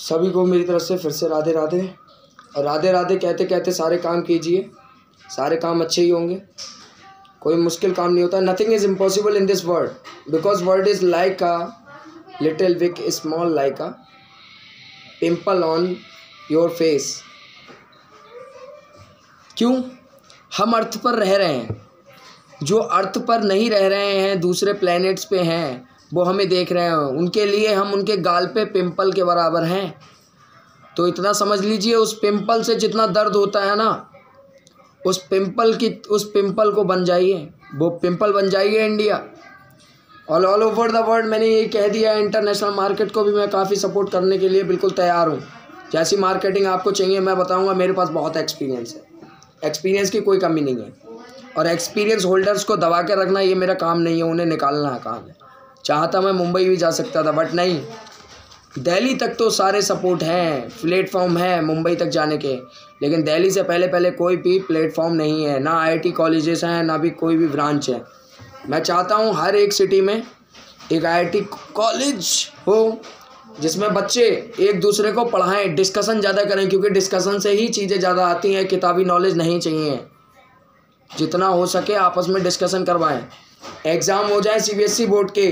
सभी को मेरी तरफ से फिर से राधे राधे। और राधे राधे कहते कहते सारे काम कीजिए, सारे काम अच्छे ही होंगे। कोई मुश्किल काम नहीं होता। Nothing is impossible in this world, because world is like a little weak small like a pimple on your face. क्यों? हम अर्थ पर रह रहे हैं, जो अर्थ पर नहीं रह रहे हैं, दूसरे प्लैनेट्स पे हैं, वो हमें देख रहे हैं। उनके लिए हम उनके गाल पे पिंपल के बराबर हैं। तो इतना समझ लीजिए, उस पिंपल से जितना दर्द होता है ना, उस पिंपल को बन जाइए, वो पिंपल बन जाइए India. All over the world मैंने ये कह दिया। इंटरनेशनल मार्केट को भी मैं काफ़ी सपोर्ट करने के लिए बिल्कुल तैयार हूँ। जैसी मार्केटिंग आपको चाहिए मैं बताऊँगा। मेरे पास बहुत एक्सपीरियंस है, एक्सपीरियंस की कोई कमी नहीं है। और एक्सपीरियंस होल्डर्स को दबा के रखना ये मेरा काम नहीं है, उन्हें निकालना काम है। चाहता मैं मुंबई भी जा सकता था, बट नहीं, दिल्ली तक तो सारे सपोर्ट हैं, प्लेटफॉर्म है मुंबई तक जाने के। लेकिन दिल्ली से पहले कोई भी प्लेटफॉर्म नहीं है, ना आईटी कॉलेजेस हैं, ना भी कोई भी ब्रांच है। मैं चाहता हूँ हर एक सिटी में एक आईटी कॉलेज हो, जिसमें बच्चे एक दूसरे को पढ़ाएं, डिस्कशन ज़्यादा करें, क्योंकि डिस्कशन से ही चीज़ें ज़्यादा आती हैं। किताबी नॉलेज नहीं चाहिए, जितना हो सके आपस में डिस्कशन करवाएं। एग्ज़ाम हो जाए सीबीएसई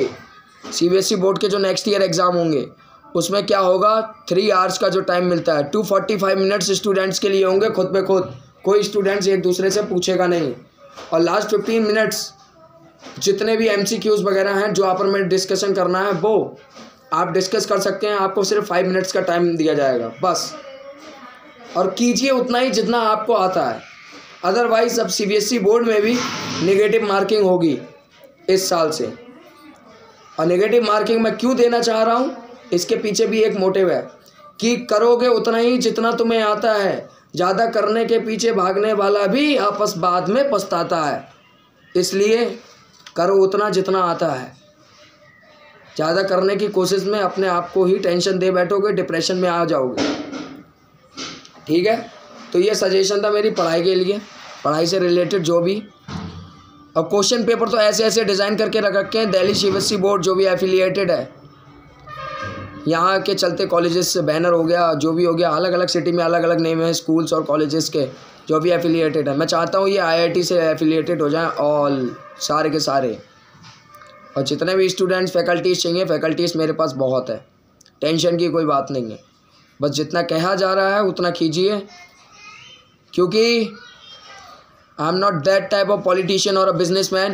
बोर्ड के जो नेक्स्ट ईयर एग्ज़ाम होंगे, उसमें क्या होगा, 3 आवर्स का जो टाइम मिलता है, 245 मिनट्स स्टूडेंट्स के लिए होंगे खुद पे खुद। कोई स्टूडेंट्स एक दूसरे से पूछेगा नहीं। और लास्ट 15 मिनट्स जितने भी MCQs वगैरह हैं जो आप में डिस्कशन करना है, वो आप डिस्कस कर सकते हैं। आपको सिर्फ 5 मिनट्स का टाइम दिया जाएगा बस। और कीजिए उतना ही जितना आपको आता है। अदरवाइज अब CBSE बोर्ड में भी नेगेटिव मार्किंग होगी इस साल से। और नेगेटिव मार्किंग मैं क्यों देना चाह रहा हूँ, इसके पीछे भी एक मोटिव है कि करोगे उतना ही जितना तुम्हें आता है। ज़्यादा करने के पीछे भागने वाला भी आपस बाद में पछताता है। इसलिए करो उतना जितना आता है। ज़्यादा करने की कोशिश में अपने आप को ही टेंशन दे बैठोगे, डिप्रेशन में आ जाओगे। ठीक है, तो ये सजेशन था मेरी पढ़ाई के लिए, पढ़ाई से रिलेटेड जो भी। और क्वेश्चन पेपर तो ऐसे ऐसे डिज़ाइन करके रख रखे हैं। दिल्ली CBSE बोर्ड जो भी एफिलिएटेड है, यहाँ के चलते कॉलेजेस से बैनर हो गया, जो भी हो गया, अलग अलग सिटी में अलग अलग नेम है स्कूल्स और कॉलेजेस के, जो भी एफिलिएटेड है। मैं चाहता हूँ ये IIT से एफिलिएटेड हो जाएं ऑल, सारे के सारे। और जितने भी स्टूडेंट्स फैकल्टीज़ चाहिए, फैकल्टीज़ मेरे पास बहुत है, टेंशन की कोई बात नहीं है। बस जितना कहा जा रहा है उतना कीजिए, क्योंकि I am not that type of politician और a businessman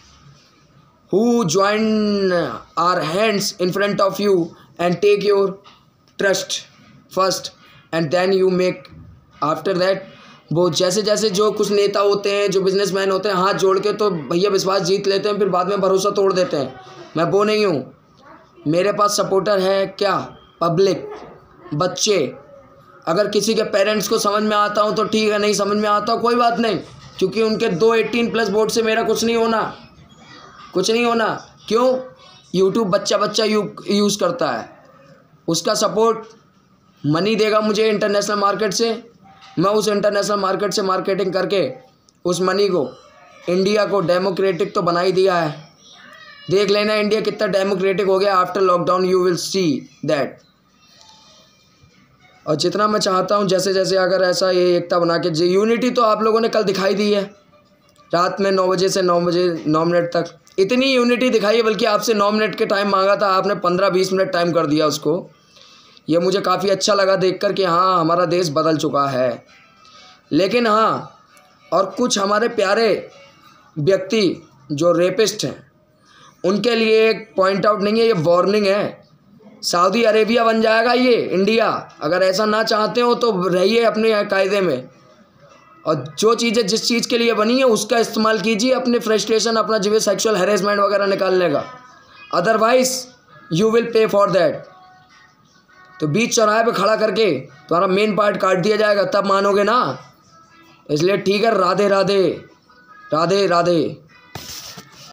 who join our hands in front of you and take your trust first and then you make after that. वो जैसे जैसे जो कुछ नेता होते हैं, जो बिजनेसमैन होते हैं, हाथ जोड़ के तो भैया विश्वास जीत लेते हैं, फिर बाद में भरोसा तोड़ देते हैं। मैं वो नहीं हूँ। मेरे पास सपोर्टर है क्या, पब्लिक, बच्चे। अगर किसी के पेरेंट्स को समझ में आता हूँ तो ठीक है, नहीं समझ में आता कोई बात नहीं, क्योंकि उनके 2 18+ वोट से मेरा कुछ नहीं होना। क्यों? यूट्यूब बच्चा यूज़ करता है, उसका सपोर्ट मनी देगा मुझे इंटरनेशनल मार्केट से। मैं उस इंटरनेशनल मार्केट से मार्केटिंग करके उस मनी को इंडिया को डेमोक्रेटिक तो बना ही दिया है। देख लेना इंडिया कितना डेमोक्रेटिक हो गया after lockdown, you will see that. और जितना मैं चाहता हूँ, जैसे जैसे अगर ऐसा ये एकता बना के, यूनिटी तो आप लोगों ने कल दिखाई दी है, रात में 9 बजे से 9 बजे 9 मिनट तक इतनी यूनिटी दिखाई है। बल्कि आपसे 9 मिनट के टाइम मांगा था, आपने 15-20 मिनट टाइम कर दिया उसको। ये मुझे काफ़ी अच्छा लगा देखकर कि हाँ, हमारा देश बदल चुका है। लेकिन हाँ, और कुछ हमारे प्यारे व्यक्ति जो रेपिस्ट हैं, उनके लिए एक पॉइंट आउट नहीं है, ये वार्निंग है। सऊदी अरेबिया बन जाएगा ये इंडिया। अगर ऐसा ना चाहते हो तो रहिए अपने कायदे में, और जो चीज़ें जिस चीज़ के लिए बनी है उसका इस्तेमाल कीजिए, अपने फ्रस्ट्रेशन, अपना जो सेक्सुअल हैरेसमेंट वगैरह निकालने का। Otherwise you will pay for that. तो बीच चौराहे पे खड़ा करके तुम्हारा मेन पार्ट काट दिया जाएगा, तब मानोगे ना। इसलिए ठीक है, राधे राधे, राधे राधे।